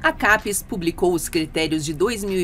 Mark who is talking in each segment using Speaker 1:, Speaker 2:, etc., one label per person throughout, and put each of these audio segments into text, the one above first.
Speaker 1: A CAPES publicou os critérios de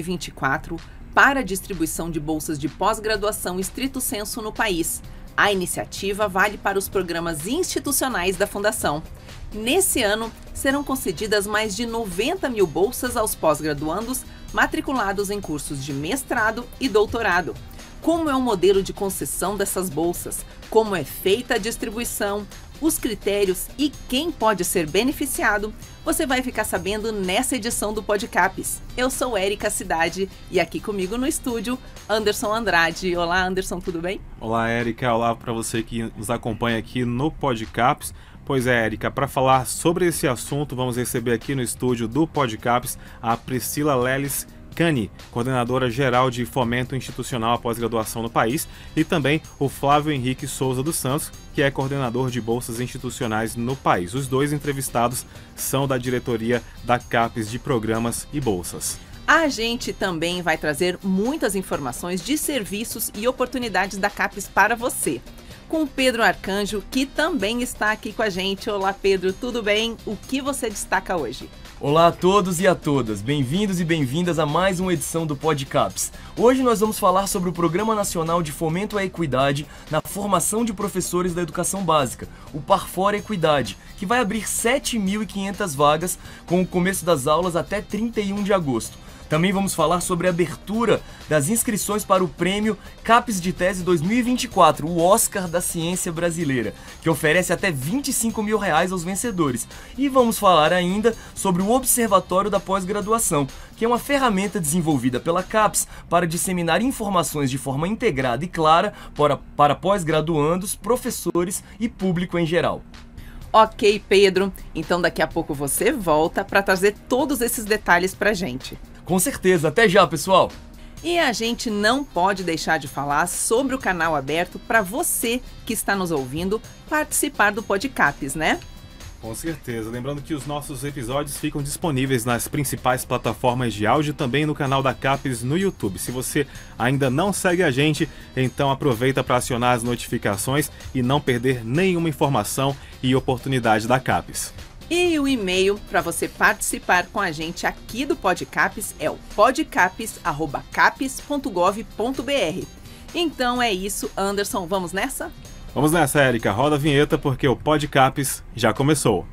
Speaker 1: 2024 para a distribuição de bolsas de pós-graduação estrito sensu no país. A iniciativa vale para os programas institucionais da Fundação. Nesse ano, serão concedidas mais de 90 mil bolsas aos pós-graduandos matriculados em cursos de mestrado e doutorado. Como é o modelo de concessão dessas bolsas, como é feita a distribuição, os critérios e quem pode ser beneficiado, você vai ficar sabendo nessa edição do Podcapes. Eu sou Érica Cidade e aqui comigo no estúdio, Anderson Andrade. Olá, Anderson, tudo bem?
Speaker 2: Olá, Érica. Olá para você que nos acompanha aqui no Podcapes. Pois é, Érica, para falar sobre esse assunto, vamos receber aqui no estúdio do Podcapes a Priscila Lelis Cani, coordenadora geral de fomento institucional à pós-graduação no país, e também o Flávio Henrique Souza dos Santos, que é coordenador de bolsas institucionais no país. Os dois entrevistados são da diretoria da CAPES de Programas e Bolsas.
Speaker 1: A gente também vai trazer muitas informações de serviços e oportunidades da CAPES para você, com o Pedro Arcanjo, que também está aqui com a gente. Olá, Pedro, tudo bem? O que você destaca hoje?
Speaker 3: Olá a todos e a todas, bem-vindos e bem-vindas a mais uma edição do Podcapes. Hoje nós vamos falar sobre o Programa Nacional de Fomento à Equidade na Formação de Professores da Educação Básica, o Parfora Equidade, que vai abrir 7.500 vagas com o começo das aulas até 31 de agosto. Também vamos falar sobre a abertura das inscrições para o prêmio CAPES de Tese 2024, o Oscar da Ciência Brasileira, que oferece até R$25 mil aos vencedores. E vamos falar ainda sobre o Observatório da Pós-Graduação, que é uma ferramenta desenvolvida pela CAPES para disseminar informações de forma integrada e clara para pós-graduandos, professores e público em geral.
Speaker 1: Ok, Pedro. Então daqui a pouco você volta para trazer todos esses detalhes para a gente.
Speaker 3: Com certeza, até já, pessoal!
Speaker 1: E a gente não pode deixar de falar sobre o canal aberto para você que está nos ouvindo participar do Podcapes, né?
Speaker 2: Com certeza. Lembrando que os nossos episódios ficam disponíveis nas principais plataformas de áudio e também no canal da CAPES no YouTube. Se você ainda não segue a gente, então aproveita para acionar as notificações e não perder nenhuma informação e oportunidade da CAPES.
Speaker 1: E o e-mail para você participar com a gente aqui do Podcapes é o podcapes@capes.gov.br. Então é isso, Anderson, vamos nessa?
Speaker 2: Vamos nessa, Érica. Roda a vinheta porque o Podcapes já começou.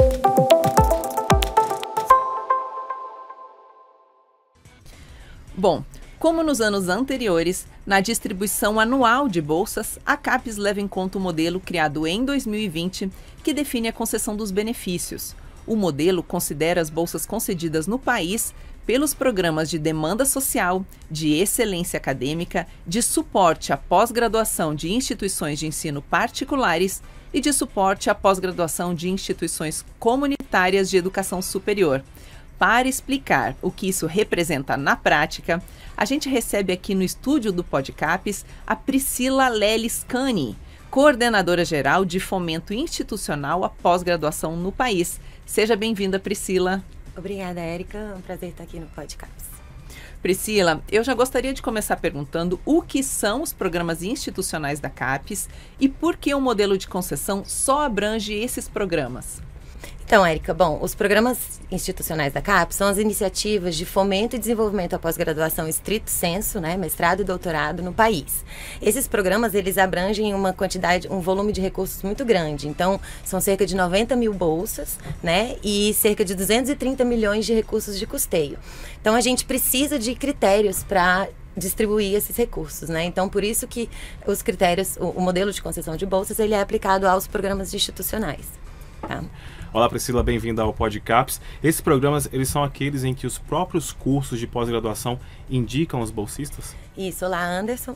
Speaker 1: Bom, como nos anos anteriores, na distribuição anual de bolsas, a CAPES leva em conta o modelo criado em 2020, que define a concessão dos benefícios. O modelo considera as bolsas concedidas no país pelos programas de demanda social, de excelência acadêmica, de suporte à pós-graduação de instituições de ensino particulares e de suporte à pós-graduação de instituições comunitárias de educação superior. Para explicar o que isso representa na prática, a gente recebe aqui no estúdio do Podcapes a Priscila Lelis Cani, coordenadora geral de fomento institucional à pós-graduação no país. Seja bem-vinda, Priscila.
Speaker 4: Obrigada, Érica. É um prazer estar aqui no Podcapes.
Speaker 1: Priscila, eu já gostaria de começar perguntando o que são os programas institucionais da CAPES e por que o modelo de concessão só abrange esses programas.
Speaker 4: Então, Érica, bom, os programas institucionais da CAPES são as iniciativas de fomento e desenvolvimento à pós-graduação estrito sensu, né, mestrado e doutorado no país. Esses programas, eles abrangem uma quantidade, um volume de recursos muito grande. Então, são cerca de 90 mil bolsas, né, e cerca de 230 milhões de recursos de custeio. Então, a gente precisa de critérios para distribuir esses recursos, né? Então, por isso que os critérios, o modelo de concessão de bolsas, ele é aplicado aos programas institucionais, tá?
Speaker 2: Olá, Priscila, bem-vinda ao Podcapes. Esses programas, eles são aqueles em que os próprios cursos de pós-graduação indicam os bolsistas?
Speaker 4: Isso, olá, Anderson.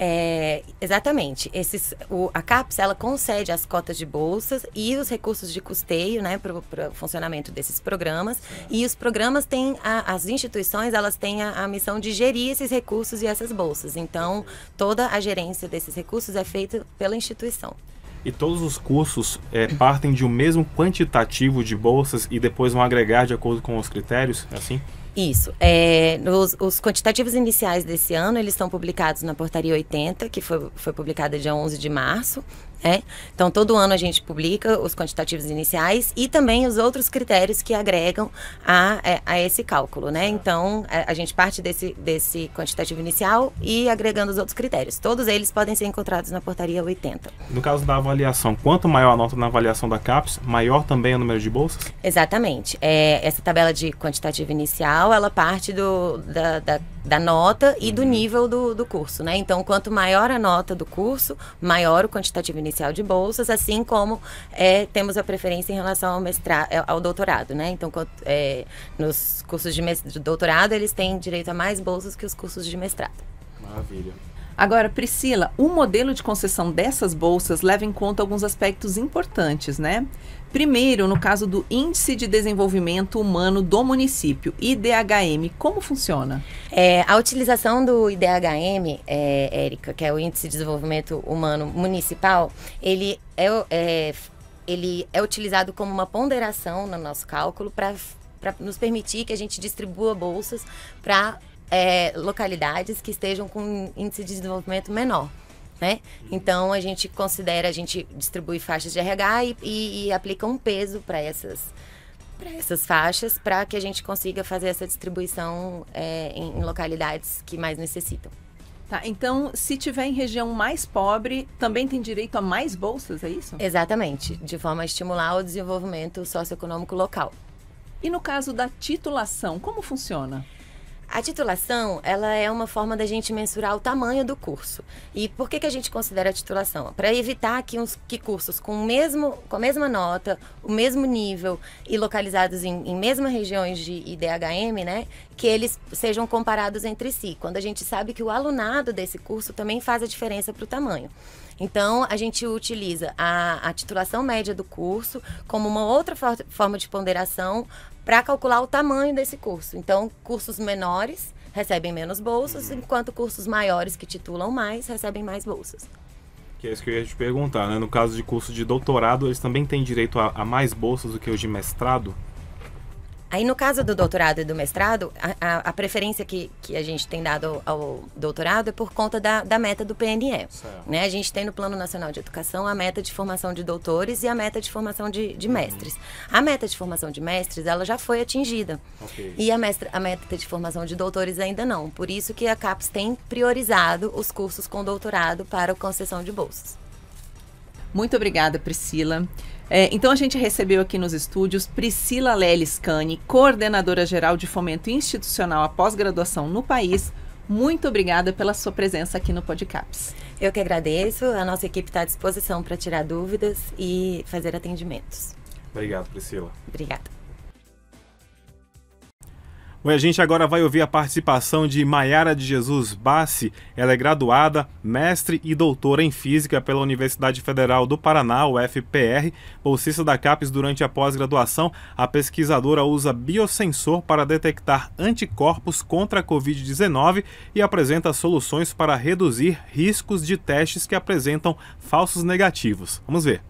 Speaker 4: Exatamente. A CAPES, ela concede as cotas de bolsas e os recursos de custeio, né, para o funcionamento desses programas. E os programas têm, as instituições, elas têm a missão de gerir esses recursos e essas bolsas. Então, toda a gerência desses recursos é feita pela instituição.
Speaker 2: E todos os cursos partem de um mesmo quantitativo de bolsas e depois vão agregar de acordo com os critérios? É assim?
Speaker 4: Isso. Os quantitativos iniciais desse ano, eles estão publicados na Portaria 80, que foi publicada dia 11 de março. Então, todo ano a gente publica os quantitativos iniciais e também os outros critérios que agregam a esse cálculo, né? Então, a gente parte desse quantitativo inicial e agregando os outros critérios. Todos eles podem ser encontrados na portaria 80.
Speaker 2: No caso da avaliação, quanto maior a nota na avaliação da CAPES, maior também é o número de bolsas?
Speaker 4: Exatamente. Essa tabela de quantitativo inicial, ela parte da nota e do nível do curso, né? Então, quanto maior a nota do curso, maior o quantitativo inicial de bolsas, assim como temos a preferência em relação ao doutorado, né? Então, nos cursos de doutorado, eles têm direito a mais bolsas que os cursos de mestrado.
Speaker 2: Maravilha.
Speaker 1: Agora, Priscila, o modelo de concessão dessas bolsas leva em conta alguns aspectos importantes, né? Primeiro, no caso do Índice de Desenvolvimento Humano do Município, IDHM, como funciona?
Speaker 4: A utilização do IDHM, Érica, que é o Índice de Desenvolvimento Humano Municipal, ele é utilizado como uma ponderação no nosso cálculo para nos permitir que a gente distribua bolsas para localidades que estejam com índice de desenvolvimento menor. Né? Então, a gente distribui faixas de RH e aplica um peso para essas faixas para que a gente consiga fazer essa distribuição em localidades que mais necessitam.
Speaker 1: Tá, então, se tiver em região mais pobre, também tem direito a mais bolsas, é isso?
Speaker 4: Exatamente, de forma a estimular o desenvolvimento socioeconômico local.
Speaker 1: E no caso da titulação, como funciona?
Speaker 4: A titulação, ela é uma forma da gente mensurar o tamanho do curso. E por que a gente considera a titulação? Para evitar que cursos com a mesma nota, o mesmo nível e localizados em mesmas regiões de IDHM, né, que eles sejam comparados entre si, quando a gente sabe que o alunado desse curso também faz a diferença para o tamanho. Então, a gente utiliza a titulação média do curso como uma outra forma de ponderação para calcular o tamanho desse curso. Então, cursos menores recebem menos bolsas, enquanto cursos maiores que titulam mais recebem mais bolsas.
Speaker 2: Que é isso que eu ia te perguntar, né? No caso de curso de doutorado, eles também têm direito a mais bolsas do que os de mestrado?
Speaker 4: Aí, no caso do doutorado e do mestrado, a preferência que a gente tem dado ao doutorado é por conta da meta do PNE. Né? A gente tem no Plano Nacional de Educação a meta de formação de doutores e a meta de formação de mestres. A meta de formação de mestres, ela já foi atingida.
Speaker 2: Okay.
Speaker 4: E a meta de formação de doutores ainda não. Por isso que a CAPES tem priorizado os cursos com doutorado para a concessão de bolsas.
Speaker 1: Muito obrigada, Priscila. Então, a gente recebeu aqui nos estúdios Priscila Lelis Cani, coordenadora geral de fomento institucional à pós-graduação no país. Muito obrigada pela sua presença aqui no Podcaps.
Speaker 4: Eu que agradeço. A nossa equipe está à disposição para tirar dúvidas e fazer atendimentos.
Speaker 2: Obrigado, Priscila.
Speaker 4: Obrigada.
Speaker 2: Bom, a gente agora vai ouvir a participação de Maiara de Jesus Bassi. Ela é graduada, mestre e doutora em Física pela Universidade Federal do Paraná, UFPR, bolsista da CAPES durante a pós-graduação. A pesquisadora usa biosensor para detectar anticorpos contra a Covid-19 e apresenta soluções para reduzir riscos de testes que apresentam falsos negativos. Vamos ver.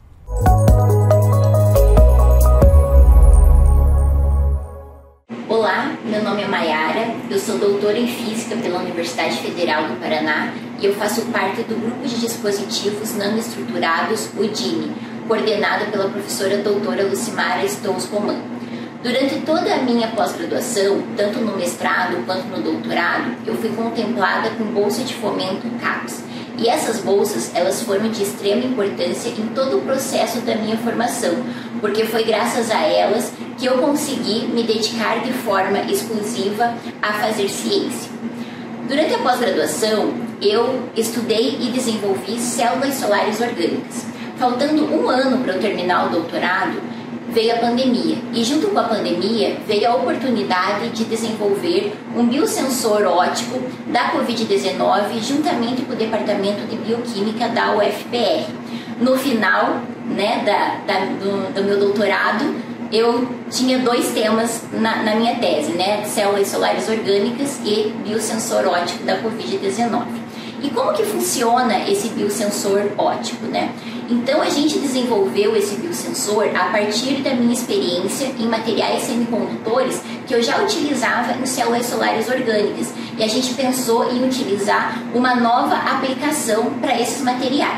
Speaker 5: Olá, meu nome é Maiara, eu sou doutora em Física pela Universidade Federal do Paraná e eu faço parte do Grupo de Dispositivos Nanoestruturados, o DINE, coordenado pela professora doutora Lucimara Stous Roman. Durante toda a minha pós-graduação, tanto no mestrado quanto no doutorado, eu fui contemplada com bolsa de fomento CAPES. E essas bolsas, elas foram de extrema importância em todo o processo da minha formação, porque foi graças a elas que eu consegui me dedicar de forma exclusiva a fazer ciência. Durante a pós-graduação, eu estudei e desenvolvi células solares orgânicas. Faltando um ano para eu terminar o doutorado, veio a pandemia. E junto com a pandemia, veio a oportunidade de desenvolver um biosensor óptico da Covid-19 juntamente com o Departamento de Bioquímica da UFPR. No final, né, do meu doutorado, eu tinha dois temas na minha tese, né, células solares orgânicas e biosensor óptico da Covid-19. E como que funciona esse biosensor óptico, né? Então, a gente desenvolveu esse biosensor a partir da minha experiência em materiais semicondutores que eu já utilizava em células solares orgânicas. E a gente pensou em utilizar uma nova aplicação para esses materiais.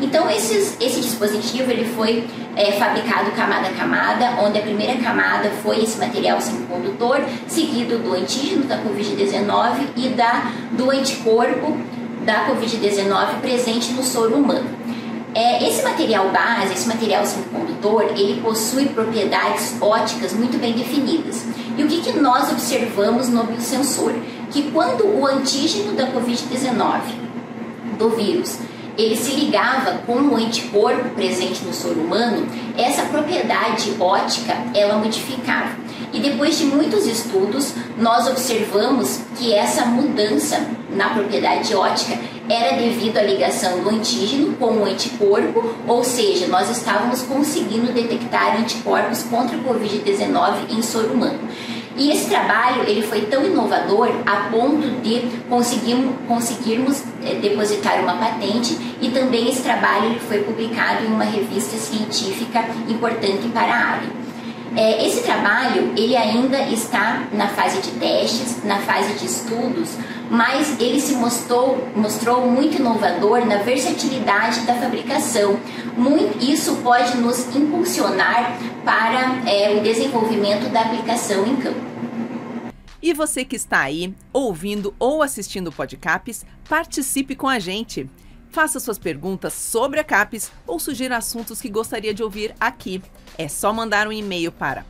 Speaker 5: Então esse dispositivo ele foi fabricado camada a camada, onde a primeira camada foi esse material semicondutor, seguido do antígeno da Covid-19 e do anticorpo da Covid-19 presente no soro humano. Esse material base, esse material semicondutor, ele possui propriedades ópticas muito bem definidas. E o que nós observamos no biosensor? Que quando o antígeno da Covid-19, do vírus, ele se ligava com o anticorpo presente no soro humano, essa propriedade óptica, ela modificava. E depois de muitos estudos, nós observamos que essa mudança na propriedade óptica era devido à ligação do antígeno com o anticorpo, ou seja, nós estávamos conseguindo detectar anticorpos contra a Covid-19 em soro humano. E esse trabalho ele foi tão inovador a ponto de conseguirmos depositar uma patente, e também esse trabalho ele foi publicado em uma revista científica importante para a área. Esse trabalho ele ainda está na fase de testes, na fase de estudos, mas ele se mostrou muito inovador na versatilidade da fabricação. Isso pode nos impulsionar para o desenvolvimento da aplicação em campo.
Speaker 1: E você que está aí, ouvindo ou assistindo o PodCaps, participe com a gente. Faça suas perguntas sobre a CAPES ou sugira assuntos que gostaria de ouvir aqui. É só mandar um e-mail para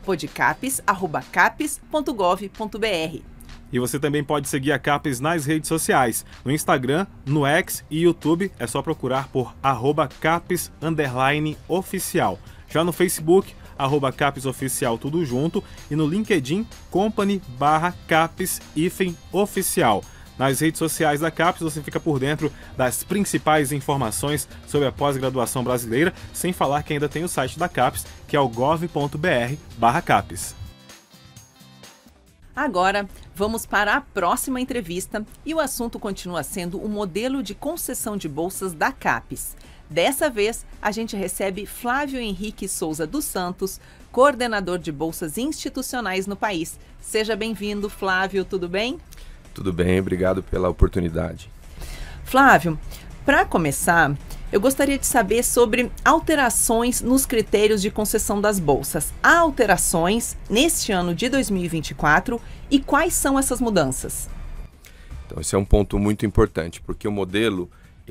Speaker 1: podcapes@capes.gov.br.
Speaker 2: E você também pode seguir a CAPES nas redes sociais. No Instagram, no X e YouTube é só procurar por @capes_oficial. Já no Facebook, @CapesOficial tudo junto, e no LinkedIn, company/Capes-oficial. Nas redes sociais da CAPES você fica por dentro das principais informações sobre a pós-graduação brasileira, sem falar que ainda tem o site da CAPES, que é o gov.br/CAPES.
Speaker 1: Agora, vamos para a próxima entrevista e o assunto continua sendo o modelo de concessão de bolsas da CAPES. Dessa vez, a gente recebe Flávio Henrique Souza dos Santos, coordenador de bolsas institucionais no país. Seja bem-vindo, Flávio, tudo bem?
Speaker 6: Tudo bem, obrigado pela oportunidade.
Speaker 1: Flávio, para começar, eu gostaria de saber sobre alterações nos critérios de concessão das bolsas. Há alterações neste ano de 2024 e quais são essas mudanças?
Speaker 6: Então, esse é um ponto muito importante, porque o modelo,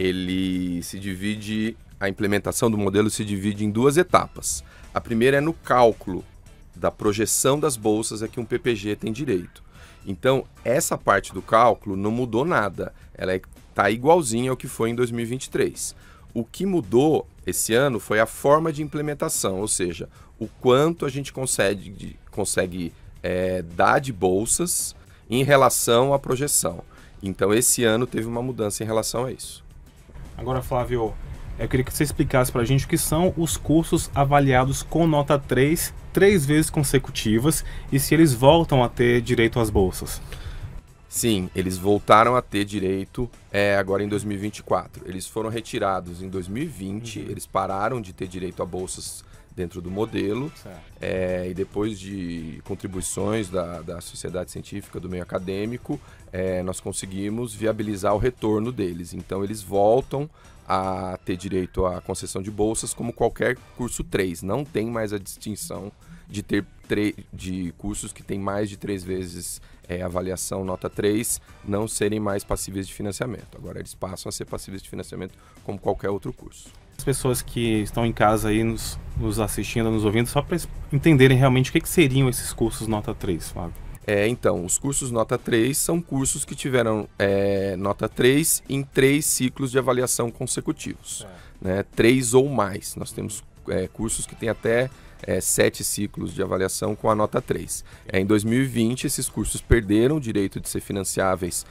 Speaker 6: a implementação do modelo se divide em duas etapas. A primeira é no cálculo da projeção das bolsas a que um PPG tem direito. Então, essa parte do cálculo não mudou nada, ela está igualzinha ao que foi em 2023. O que mudou esse ano foi a forma de implementação, ou seja, o quanto a gente consegue dar de bolsas em relação à projeção. Então, esse ano teve uma mudança em relação a isso.
Speaker 2: Agora, Flávio, eu queria que você explicasse para a gente o que são os cursos avaliados com nota 3 vezes consecutivas e se eles voltam a ter direito às bolsas.
Speaker 6: Sim, eles voltaram a ter direito agora em 2024. Eles foram retirados em 2020, eles pararam de ter direito a bolsas dentro do modelo, e depois de contribuições da sociedade científica, do meio acadêmico, nós conseguimos viabilizar o retorno deles. Então eles voltam a ter direito à concessão de bolsas como qualquer curso 3. Não tem mais a distinção de cursos que têm mais de 3 vezes avaliação nota 3 não serem mais passíveis de financiamento. Agora eles passam a ser passíveis de financiamento como qualquer outro curso.
Speaker 2: As pessoas que estão em casa aí nos assistindo, nos ouvindo, só para entenderem realmente o que seriam esses cursos nota 3, Flávio.
Speaker 6: Então, os cursos nota 3 são cursos que tiveram nota 3 em 3 ciclos de avaliação consecutivos, né? 3 ou mais. Nós temos cursos que têm até 7 ciclos de avaliação com a nota 3. Em 2020, esses cursos perderam o direito de ser financiados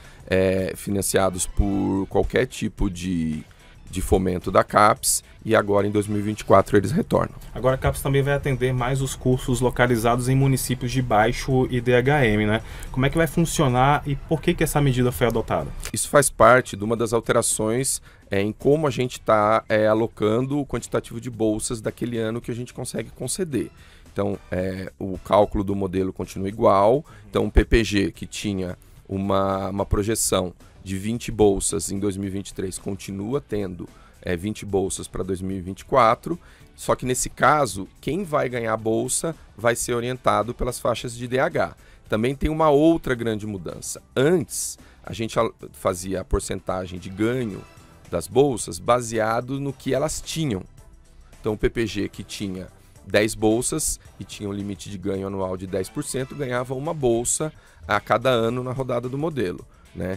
Speaker 6: por qualquer tipo de fomento da CAPES, e agora em 2024 eles retornam.
Speaker 2: Agora a CAPES também vai atender mais os cursos localizados em municípios de baixo IDHM, né? Como é que vai funcionar e por que essa medida foi adotada?
Speaker 6: Isso faz parte de uma das alterações em como a gente está alocando o quantitativo de bolsas daquele ano que a gente consegue conceder. Então, o cálculo do modelo continua igual. Então, o PPG, que tinha uma projeção de 20 bolsas em 2023, continua tendo 20 bolsas para 2024, só que nesse caso, quem vai ganhar a bolsa vai ser orientado pelas faixas de IDH. Também tem uma outra grande mudança. Antes, a gente fazia a porcentagem de ganho das bolsas baseado no que elas tinham. Então, o PPG que tinha 10 bolsas e tinha um limite de ganho anual de 10%, ganhava uma bolsa a cada ano na rodada do modelo, né?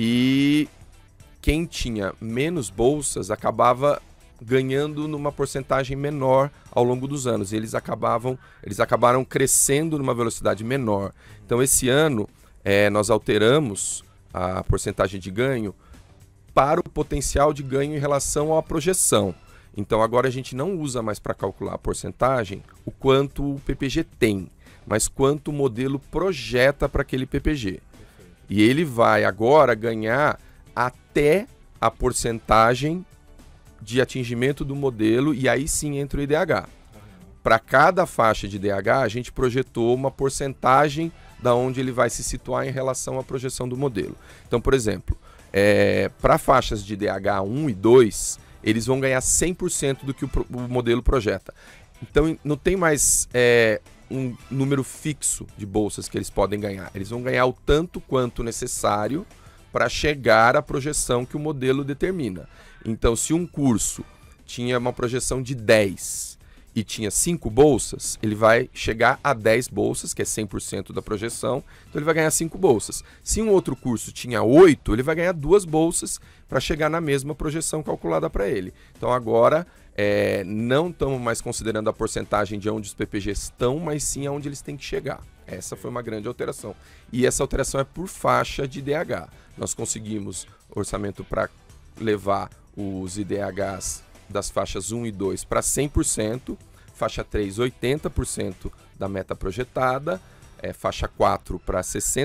Speaker 6: E quem tinha menos bolsas acabava ganhando numa porcentagem menor ao longo dos anos. E eles acabaram crescendo numa velocidade menor. Então, esse ano, nós alteramos a porcentagem de ganho para o potencial de ganho em relação à projeção. Então, agora a gente não usa mais para calcular a porcentagem o quanto o PPG tem, mas quanto o modelo projeta para aquele PPG. E ele vai agora ganhar até a porcentagem de atingimento do modelo, e aí sim entra o IDH. Para cada faixa de IDH, a gente projetou uma porcentagem da onde ele vai se situar em relação à projeção do modelo. Então, por exemplo, para faixas de IDH 1 e 2, eles vão ganhar 100% do que o modelo projeta. Então, não tem mais um número fixo de bolsas que eles podem ganhar. Eles vão ganhar o tanto quanto necessário para chegar à projeção que o modelo determina. Então, se um curso tinha uma projeção de 10 e tinha 5 bolsas, ele vai chegar a 10 bolsas, que é 100% da projeção, então ele vai ganhar 5 bolsas. Se um outro curso tinha 8, ele vai ganhar 2 bolsas para chegar na mesma projeção calculada para ele. Então, agora, não estamos mais considerando a porcentagem de onde os PPGs estão, mas sim aonde eles têm que chegar. Essa foi uma grande alteração. E essa alteração é por faixa de IDH. Nós conseguimos orçamento para levar os IDHs das faixas 1 e 2 para 100%, faixa 3 80% da meta projetada, faixa 4 para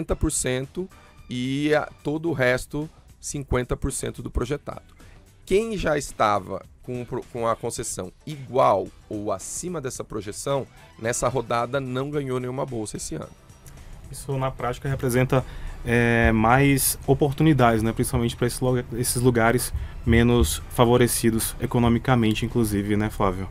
Speaker 6: 60% e todo o resto 50% do projetado. Quem já estava com a concessão igual ou acima dessa projeção, nessa rodada não ganhou nenhuma bolsa esse ano.
Speaker 2: Isso na prática representa mais oportunidades, né? Principalmente para esses lugares menos favorecidos economicamente, inclusive, né, Flávio?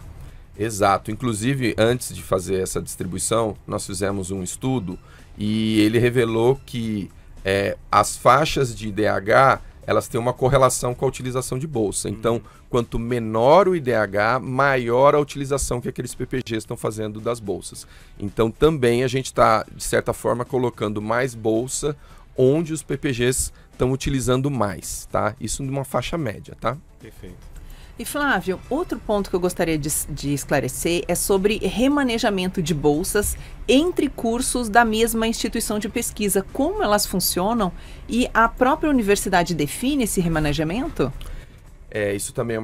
Speaker 6: Exato. Inclusive, antes de fazer essa distribuição, nós fizemos um estudo e ele revelou que as faixas de IDH, elas têm uma correlação com a utilização de bolsa. Então, quanto menor o IDH, maior a utilização que aqueles PPGs estão fazendo das bolsas. Então, também a gente está, de certa forma, colocando mais bolsa onde os PPGs estão utilizando mais, tá? Isso numa faixa média, tá?
Speaker 2: Perfeito.
Speaker 1: E Flávio, outro ponto que eu gostaria de esclarecer é sobre remanejamento de bolsas entre cursos da mesma instituição de pesquisa. Como elas funcionam e a própria universidade define esse remanejamento?
Speaker 6: Isso também é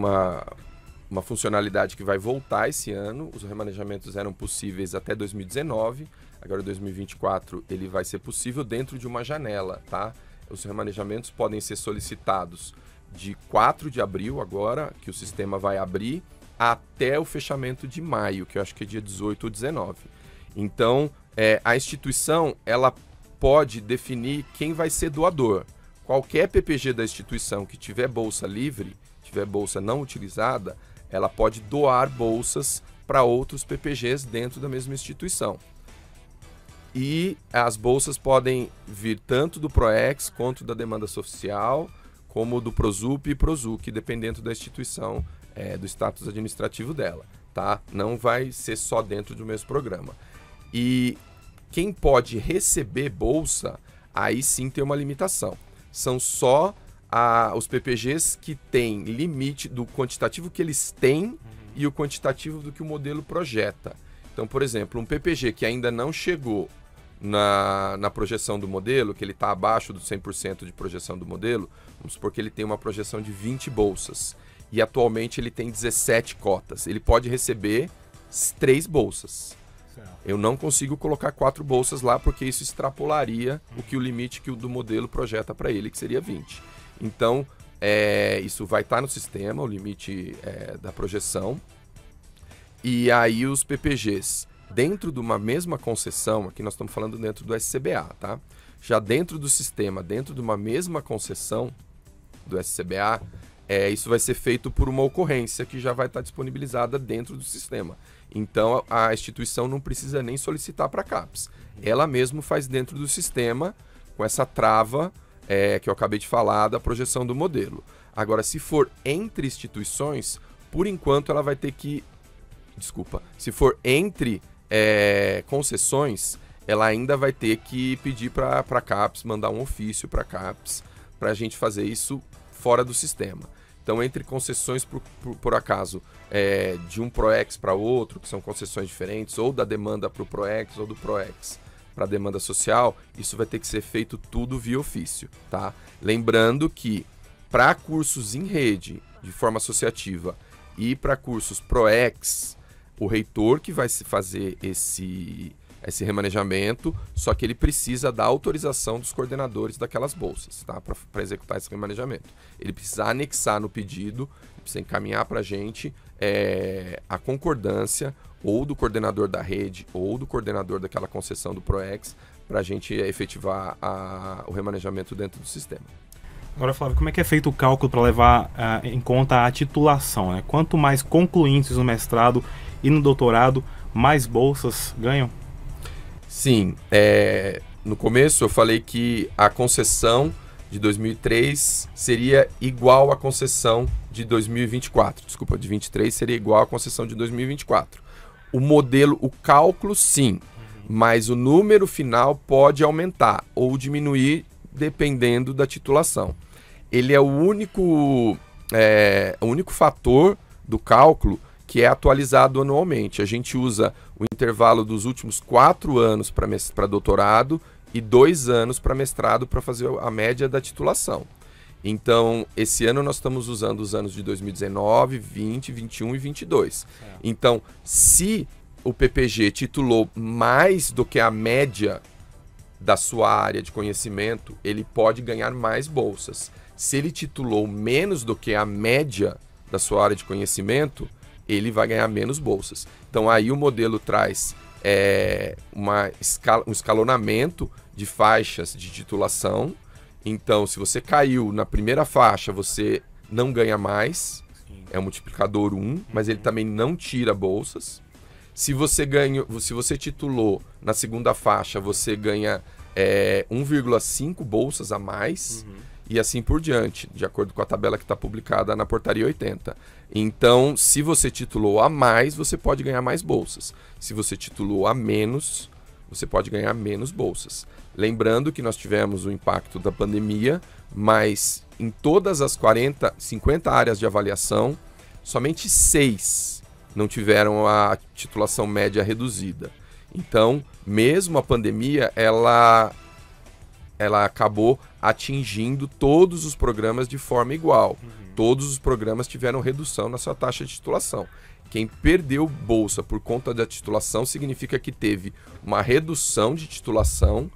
Speaker 6: uma funcionalidade que vai voltar esse ano. Os remanejamentos eram possíveis até 2019, agora 2024 ele vai ser possível dentro de uma janela, tá? Os remanejamentos podem ser solicitados de 4 de abril agora, que o sistema vai abrir, até o fechamento de maio, que eu acho que é dia 18 ou 19. Então, a instituição ela pode definir quem vai ser doador. Qualquer PPG da instituição que tiver bolsa livre, tiver bolsa não utilizada, ela pode doar bolsas para outros PPGs dentro da mesma instituição. E as bolsas podem vir tanto do PROEX quanto da demanda social, como do PROSUP e PROSUC, dependendo da instituição, do status administrativo dela, tá? Não vai ser só dentro do mesmo programa. E quem pode receber bolsa, aí sim tem uma limitação. São só os PPGs que têm limite do quantitativo que eles têm e o quantitativo do que o modelo projeta. Então, por exemplo, um PPG que ainda não chegou na projeção do modelo, que ele está abaixo do 100% de projeção do modelo, vamos supor que ele tem uma projeção de 20 bolsas e atualmente ele tem 17 cotas. Ele pode receber 3 bolsas. Certo. Eu não consigo colocar 4 bolsas lá porque isso extrapolaria o limite que o do modelo projeta para ele, que seria 20. Então, isso vai estar no sistema, o limite da projeção. E aí os PPGs dentro de uma mesma concessão, aqui nós estamos falando dentro do SCBA, tá? Já dentro do sistema, dentro de uma mesma concessão do SCBA, isso vai ser feito por uma ocorrência que já vai estar disponibilizada dentro do sistema. Então, a instituição não precisa nem solicitar para a CAPES. Ela mesmo faz dentro do sistema, com essa trava que eu acabei de falar, da projeção do modelo. Agora, se for entre instituições, por enquanto ela vai ter que... Desculpa. Se for entre concessões, ela ainda vai ter que pedir para a CAPES, mandar um ofício para a CAPES, para a gente fazer isso fora do sistema. Então, entre concessões, por acaso, de um PROEX para outro, que são concessões diferentes, ou da demanda para o PROEX, ou do PROEX para a demanda social, isso vai ter que ser feito tudo via ofício, tá? Lembrando que, para cursos em rede, de forma associativa, e para cursos PROEX, o reitor que vai fazer esse remanejamento, só que ele precisa da autorização dos coordenadores daquelas bolsas, tá? Para executar esse remanejamento. Ele precisa anexar no pedido, precisa encaminhar para a gente a concordância ou do coordenador da rede ou do coordenador daquela concessão do PROEX para a gente efetivar o remanejamento dentro do sistema.
Speaker 2: Agora, Flávio, como é que é feito o cálculo para levar em conta a titulação, né? Quanto mais concluintes no mestrado e no doutorado, mais bolsas ganham?
Speaker 6: Sim, no começo eu falei que a concessão de 2003 seria igual à concessão de 2024. Desculpa, de 23 seria igual à concessão de 2024. O modelo, o cálculo, sim, mas o número final pode aumentar ou diminuir dependendo da titulação. Ele é o único fator do cálculo que é atualizado anualmente. A gente usa o intervalo dos últimos 4 anos para doutorado e 2 anos para mestrado para fazer a média da titulação. Então, esse ano nós estamos usando os anos de 2019, 20, 21 e 22. Então, se o PPG titulou mais do que a média da sua área de conhecimento, ele pode ganhar mais bolsas. Se ele titulou menos do que a média da sua área de conhecimento, ele vai ganhar menos bolsas. Então aí o modelo traz um escalonamento de faixas de titulação. Então, se você caiu na primeira faixa, você não ganha mais. É um multiplicador 1, mas ele também não tira bolsas. Se você titulou na segunda faixa, você ganha 1,5 bolsas a mais. E assim por diante, de acordo com a tabela que está publicada na portaria 80. Então, se você titulou a mais, você pode ganhar mais bolsas. Se você titulou a menos, você pode ganhar menos bolsas. Lembrando que nós tivemos o impacto da pandemia, mas em todas as 50 áreas de avaliação, somente 6 não tiveram a titulação média reduzida. Então, mesmo a pandemia, ela acabou atingindo todos os programas de forma igual. Todos os programas tiveram redução na sua taxa de titulação. Quem perdeu bolsa por conta da titulação significa que teve uma redução de titulação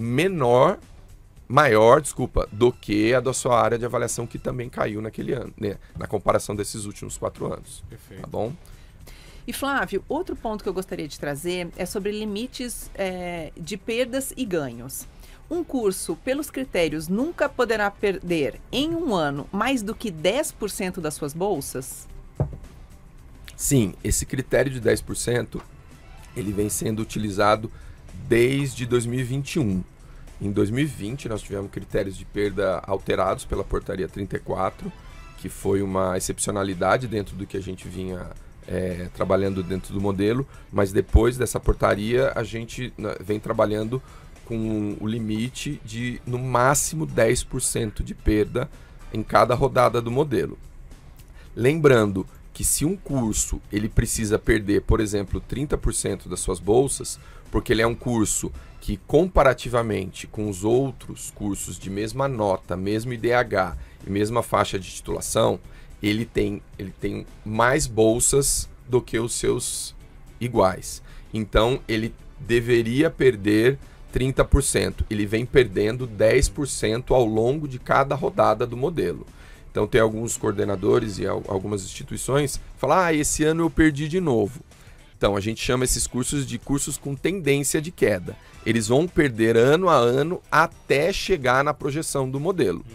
Speaker 6: maior do que a da sua área de avaliação, que também caiu naquele ano, né? Na comparação desses últimos 4 anos.
Speaker 2: Perfeito.
Speaker 6: Tá bom?
Speaker 1: E Flávio, outro ponto que eu gostaria de trazer é sobre limites de perdas e ganhos. Um curso, pelos critérios, nunca poderá perder em um ano mais do que 10% das suas bolsas?
Speaker 6: Sim, esse critério de 10%, ele vem sendo utilizado desde 2021. Em 2020, nós tivemos critérios de perda alterados pela portaria 34, que foi uma excepcionalidade dentro do que a gente vinha trabalhando dentro do modelo, mas depois dessa portaria, a gente vem trabalhando com o limite de, no máximo, 10% de perda em cada rodada do modelo. Lembrando que se um curso ele precisa perder, por exemplo, 30% das suas bolsas, porque ele é um curso que, comparativamente com os outros cursos de mesma nota, mesmo IDH e mesma faixa de titulação, ele tem mais bolsas do que os seus iguais. Então, ele deveria perder 30%. Ele vem perdendo 10% ao longo de cada rodada do modelo. Então, tem alguns coordenadores e algumas instituições que falam, esse ano eu perdi de novo. Então, a gente chama esses cursos de cursos com tendência de queda. Eles vão perder ano a ano até chegar na projeção do modelo.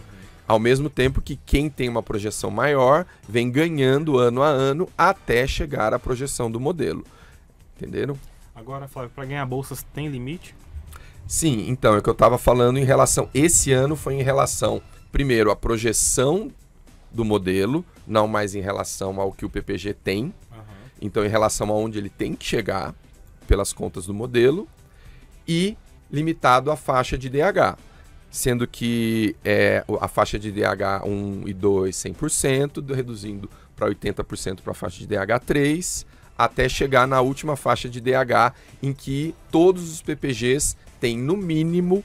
Speaker 6: Ao mesmo tempo que quem tem uma projeção maior vem ganhando ano a ano até chegar à projeção do modelo. Entenderam?
Speaker 2: Agora, Flávio, para ganhar bolsas tem limite?
Speaker 6: Sim, então, é o que eu estava falando em relação... Esse ano foi em relação, primeiro, à projeção do modelo, não mais em relação ao que o PPG tem. Uhum. Então, em relação aonde ele tem que chegar, pelas contas do modelo, e limitado à faixa de DH. Sendo que a faixa de DH 1 e 2, 100%, reduzindo para 80% para a faixa de DH 3, até chegar na última faixa de DH, em que todos os PPGs têm, no mínimo,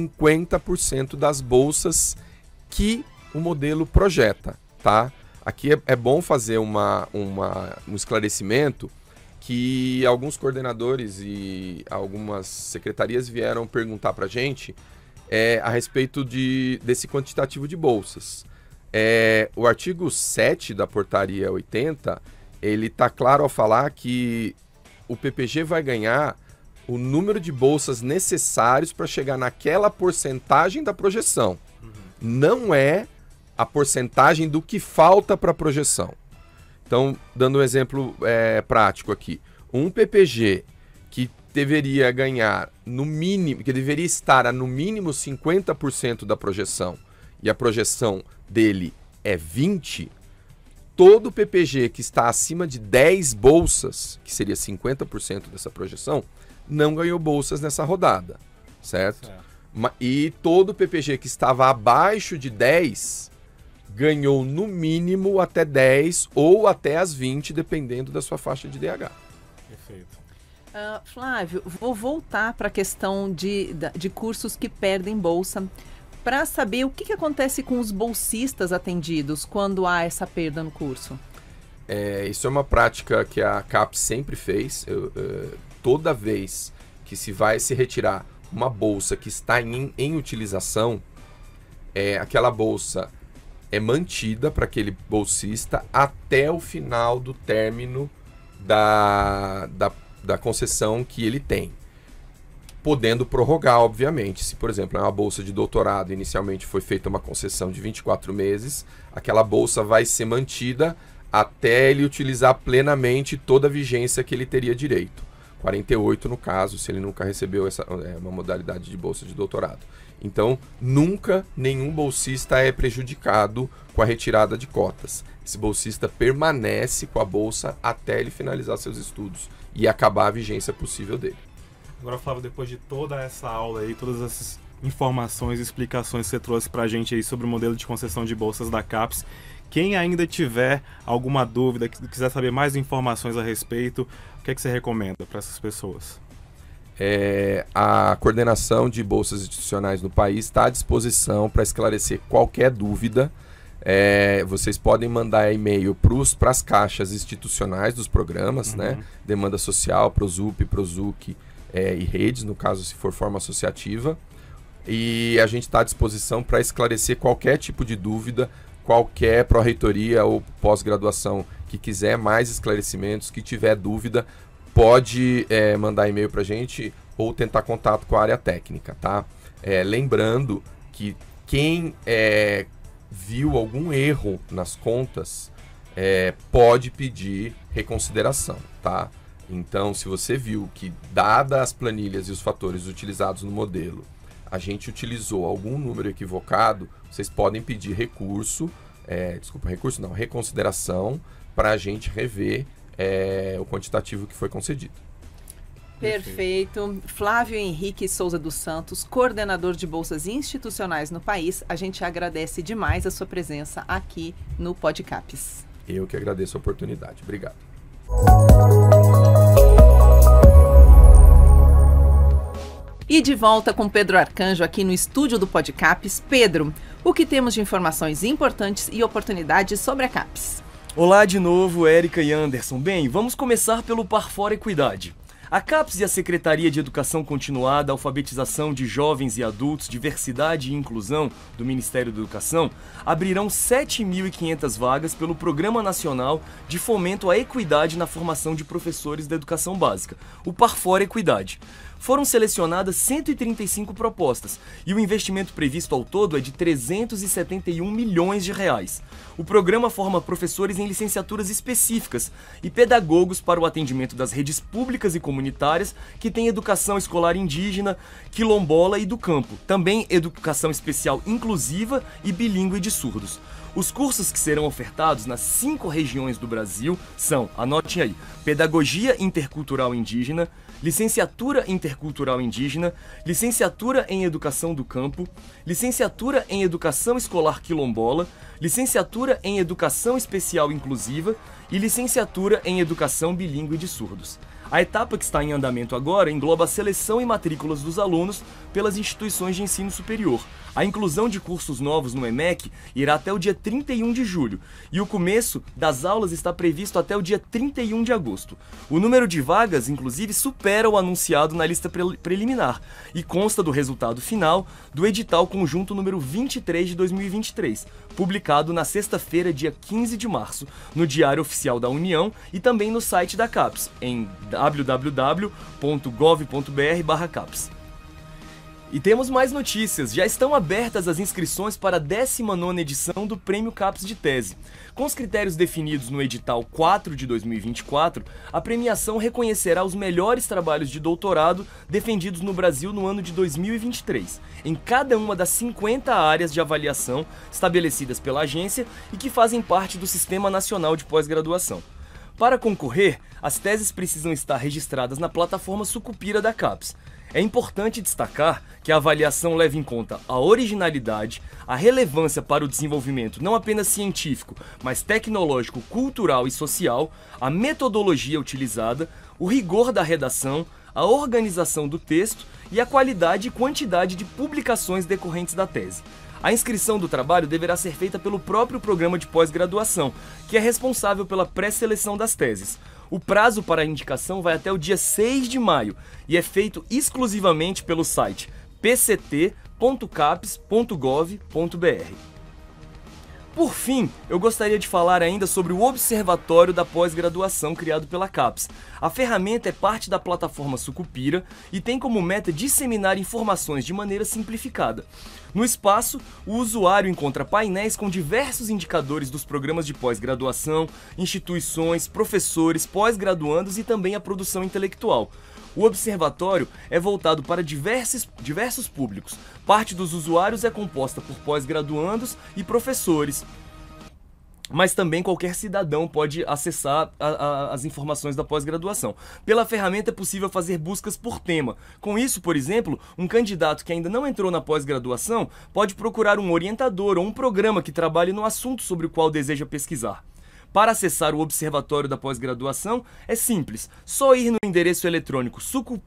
Speaker 6: 50% das bolsas que o modelo projeta, tá? Aqui é bom fazer um esclarecimento que alguns coordenadores e algumas secretarias vieram perguntar para a gente a respeito desse quantitativo de bolsas. O artigo 7 da portaria 80, ele está claro ao falar que o PPG vai ganhar o número de bolsas necessários para chegar naquela porcentagem da projeção. Uhum. Não é a porcentagem do que falta para a projeção. Então, dando um exemplo prático aqui. Um PPG que deveria ganhar no mínimo, que deveria estar a no mínimo 50% da projeção, e a projeção dele é 20, todo PPG que está acima de 10 bolsas, que seria 50% dessa projeção, não ganhou bolsas nessa rodada, certo? E todo PPG que estava abaixo de 10 ganhou no mínimo até 10 ou até as 20, dependendo da sua faixa de DH.
Speaker 2: Perfeito.
Speaker 1: Flávio, vou voltar para a questão de cursos que perdem bolsa, para saber o que acontece com os bolsistas atendidos quando há essa perda no curso.
Speaker 6: Isso é uma prática que a CAPES sempre fez. Toda vez que se vai se retirar uma bolsa que está em utilização, aquela bolsa é mantida para aquele bolsista até o final do término da concessão que ele tem, podendo prorrogar, obviamente. Se, por exemplo, é uma bolsa de doutorado, inicialmente foi feita uma concessão de 24 meses, aquela bolsa vai ser mantida até ele utilizar plenamente toda a vigência que ele teria direito. 48 no caso, se ele nunca recebeu uma modalidade de bolsa de doutorado. Então, nunca nenhum bolsista é prejudicado com a retirada de cotas. Esse bolsista permanece com a bolsa até ele finalizar seus estudos e acabar a vigência possível dele.
Speaker 2: Agora, Flávio, depois de toda essa aula aí, todas essas informações e explicações que você trouxe pra gente aí sobre o modelo de concessão de bolsas da CAPES, quem ainda tiver alguma dúvida, quiser saber mais informações a respeito, o que é que você recomenda para essas pessoas?
Speaker 6: A coordenação de bolsas institucionais no país está à disposição para esclarecer qualquer dúvida. Vocês podem mandar e-mail para as caixas institucionais dos programas, né? Demanda Social, Prosup, Prosuc e redes, no caso se for forma associativa. E a gente está à disposição para esclarecer qualquer tipo de dúvida, qualquer pró-reitoria ou pós-graduação que quiser mais esclarecimentos, que tiver dúvida, pode mandar e-mail para a gente ou tentar contato com a área técnica, tá? Lembrando que quem viu algum erro nas contas pode pedir reconsideração, tá? Então, se você viu que, dadas as planilhas e os fatores utilizados no modelo, a gente utilizou algum número equivocado, vocês podem pedir reconsideração para a gente rever o quantitativo que foi concedido.
Speaker 1: Perfeito. Flávio Henrique Souza dos Santos, coordenador de bolsas institucionais no país, a gente agradece demais a sua presença aqui no PodCaps.
Speaker 6: Eu que agradeço a oportunidade. Obrigado.
Speaker 1: E de volta com Pedro Arcanjo aqui no estúdio do PodCaps. Pedro, o que temos de informações importantes e oportunidades sobre a CAPES?
Speaker 3: Olá de novo, Érica e Anderson. Bem, vamos começar pelo Par Fora Equidade. A CAPES e a Secretaria de Educação Continuada, Alfabetização de Jovens e Adultos, Diversidade e Inclusão do Ministério da Educação abrirão 7.500 vagas pelo Programa Nacional de Fomento à Equidade na Formação de Professores da Educação Básica, o Par Fora Equidade. foram selecionadas 135 propostas e o investimento previsto ao todo é de 371 milhões de reais. O programa forma professores em licenciaturas específicas e pedagogos para o atendimento das redes públicas e comunitárias que têm educação escolar indígena, quilombola e do campo, também educação especial inclusiva e bilíngue de surdos. Os cursos que serão ofertados nas 5 regiões do Brasil são, anote aí, Pedagogia Intercultural Indígena, Licenciatura Intercultural Indígena, Licenciatura em Educação do Campo, Licenciatura em Educação Escolar Quilombola, Licenciatura em Educação Especial Inclusiva e Licenciatura em Educação Bilíngue de Surdos. A etapa que está em andamento agora engloba a seleção e matrículas dos alunos pelas instituições de ensino superior. A inclusão de cursos novos no EMEC irá até o dia 31 de julho e o começo das aulas está previsto até o dia 31 de agosto. O número de vagas, inclusive, supera o anunciado na lista preliminar e consta do resultado final do edital conjunto número 23 de 2023, publicado na sexta-feira, dia 15 de março, no Diário Oficial da União e também no site da CAPES, em www.gov.br/CAPES. E temos mais notícias, já estão abertas as inscrições para a 19ª edição do Prêmio CAPES de Tese. Com os critérios definidos no edital 4 de 2024, a premiação reconhecerá os melhores trabalhos de doutorado defendidos no Brasil no ano de 2023, em cada uma das 50 áreas de avaliação estabelecidas pela agência e que fazem parte do Sistema Nacional de Pós-Graduação. Para concorrer, as teses precisam estar registradas na plataforma Sucupira da CAPES. É importante destacar que a avaliação leva em conta a originalidade, a relevância para o desenvolvimento não apenas científico, mas tecnológico, cultural e social, a metodologia utilizada, o rigor da redação, a organização do texto e a qualidade e quantidade de publicações decorrentes da tese. A inscrição do trabalho deverá ser feita pelo próprio programa de pós-graduação, que é responsável pela pré-seleção das teses. O prazo para a indicação vai até o dia 6 de maio e é feito exclusivamente pelo site pct.capes.gov.br. Por fim, eu gostaria de falar ainda sobre o Observatório da Pós-Graduação criado pela CAPES. A ferramenta é parte da plataforma Sucupira e tem como meta disseminar informações de maneira simplificada. No espaço, o usuário encontra painéis com diversos indicadores dos programas de pós-graduação, instituições, professores, pós-graduandos e também a produção intelectual. O observatório é voltado para diversos públicos. Parte dos usuários é composta por pós-graduandos e professores, mas também qualquer cidadão pode acessar as informações da pós-graduação. Pela ferramenta é possível fazer buscas por tema. Com isso, por exemplo, um candidato que ainda não entrou na pós-graduação pode procurar um orientador ou um programa que trabalhe no assunto sobre o qual deseja pesquisar. Para acessar o Observatório da Pós-Graduação é simples, só ir no endereço eletrônico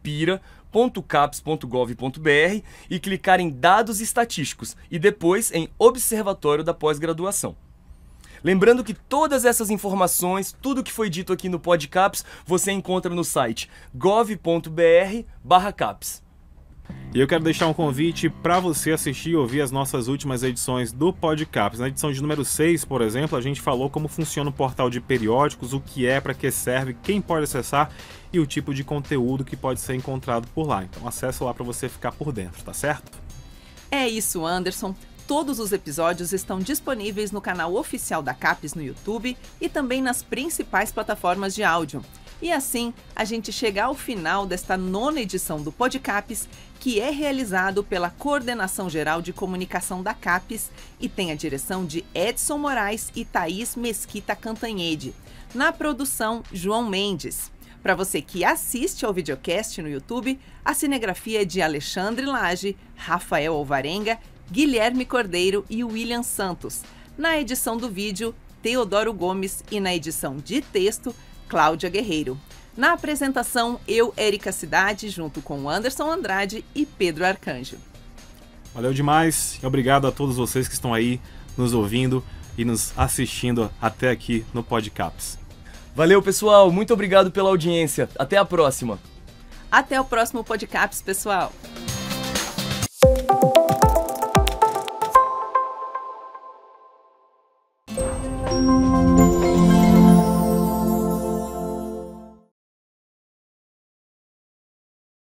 Speaker 3: sucupira.capes.gov.br e clicar em Dados Estatísticos e depois em Observatório da Pós-Graduação. Lembrando que todas essas informações, tudo que foi dito aqui no PodCaps, você encontra no site gov.br/CAPES.
Speaker 2: E eu quero deixar um convite para você assistir e ouvir as nossas últimas edições do PodCaps. Na edição de número 6, por exemplo, a gente falou como funciona o portal de periódicos, o que é, para que serve, quem pode acessar e o tipo de conteúdo que pode ser encontrado por lá. Então acessa lá para você ficar por dentro, tá certo?
Speaker 1: É isso, Anderson. Todos os episódios estão disponíveis no canal oficial da CAPES no YouTube e também nas principais plataformas de áudio. E assim, a gente chega ao final desta 9ª edição do PodCaps, que é realizado pela Coordenação Geral de Comunicação da CAPES e tem a direção de Edson Moraes e Thaís Mesquita Cantanhede. Na produção, João Mendes. Para você que assiste ao videocast no YouTube, a cinegrafia é de Alexandre Lage, Rafael Alvarenga, Guilherme Cordeiro e William Santos. Na edição do vídeo, Teodoro Gomes e na edição de texto, Cláudia Guerreiro. Na apresentação, eu, Érica Cidade, junto com Anderson Andrade e Pedro Arcanjo.
Speaker 2: Valeu demais e obrigado a todos vocês que estão aí nos ouvindo e nos assistindo até aqui no PodCaps.
Speaker 3: Valeu, pessoal. Muito obrigado pela audiência. Até a próxima.
Speaker 1: Até o próximo PodCaps, pessoal.